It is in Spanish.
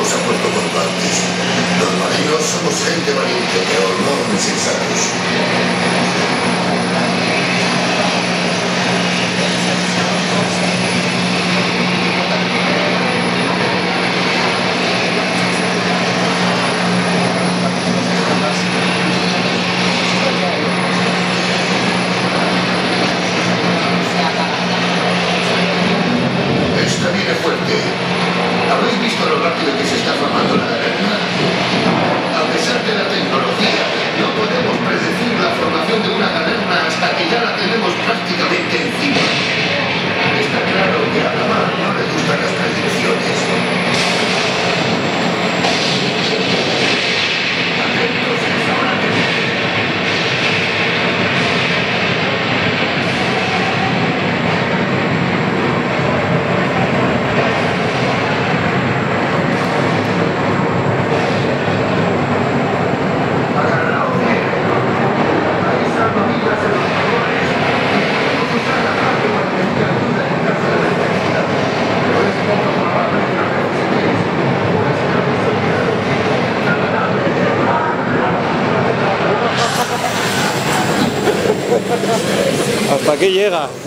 se ha puesto cuanto antes. Los marinos somos gente valiente, pero no insensatos. Esta viene fuerte. ¿Habéis visto lo rápido que se está formando la galerna? A pesar de la tecnología, no podemos predecir la formación de una galerna hasta que ya la tenemos prácticamente encima. Está claro que a la mar no le gustan las predicciones. Atentos, es ahora que viene. ¿Hasta aquí llega?